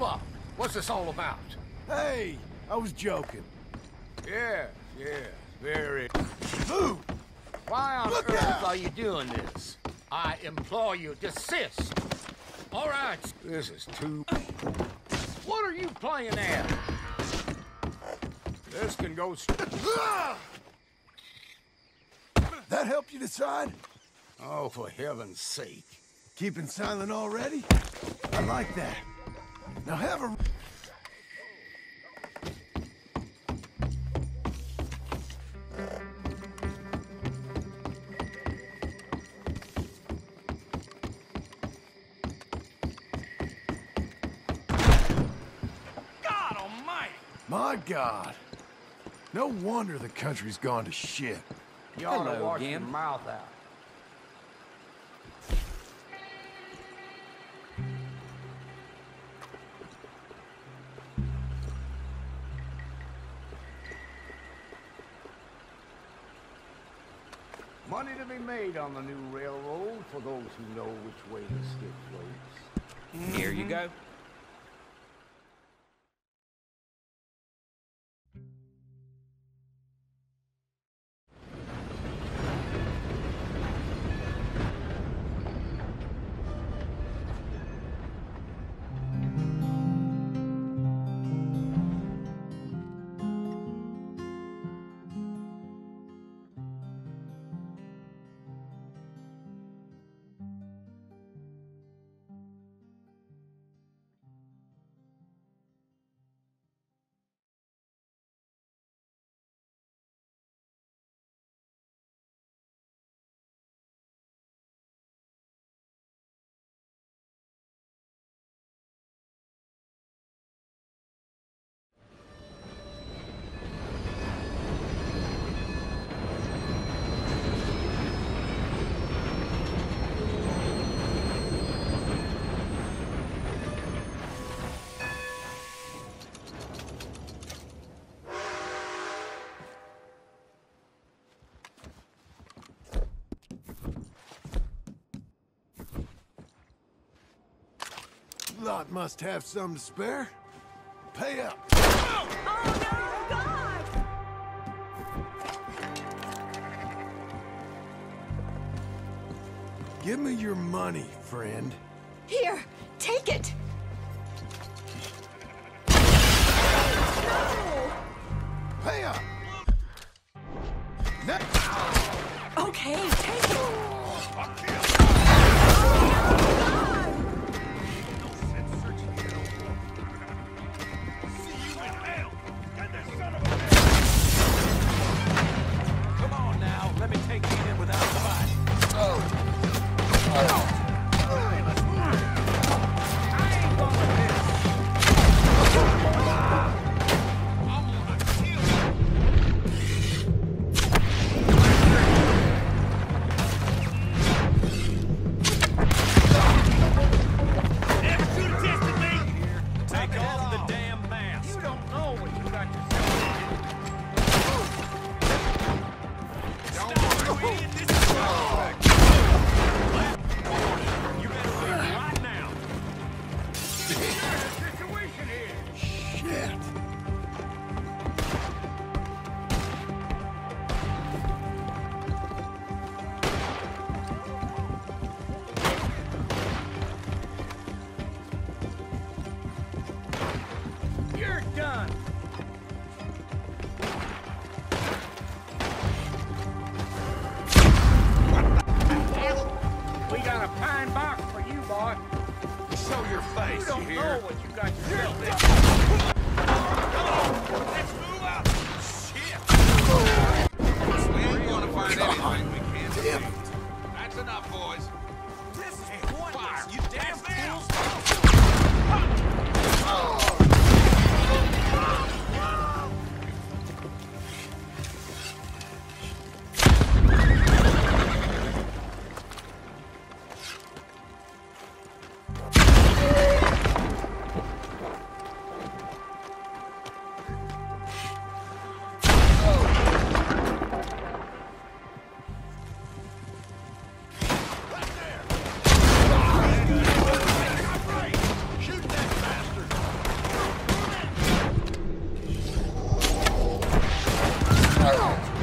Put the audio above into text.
up. What's this all about? Hey, I was joking. Yeah, very. Move! Why on Look earth out! are you doing this? I implore you, desist. All right, this is too... What are you playing at? This can go... That help you decide? Oh, for heaven's sake. Keeping silent already? I like that. Now have a... God almighty! My God. No wonder the country's gone to shit. You ought to Hello wash again. your mouth out. Money to be made on the new railroad for those who know which way the stick floats. Here you go. Lot must have some to spare. Pay up. Oh no, God! Give me your money, friend. Here, take it! Pay up! Now. Okay, take it! Come on now, let me take you in without the fight. Take off the damn mask. You don't know what you got yourself You better leave right now. situation here. Shit. You're done. We got a pine box for you, boy. Show your face, You don't you know hear? what you got yourself into. Let's move out. Shit. We ain't gonna find anything we can't Damn see. it. That's enough, boys. This is pointless. You damn fools. Ugh!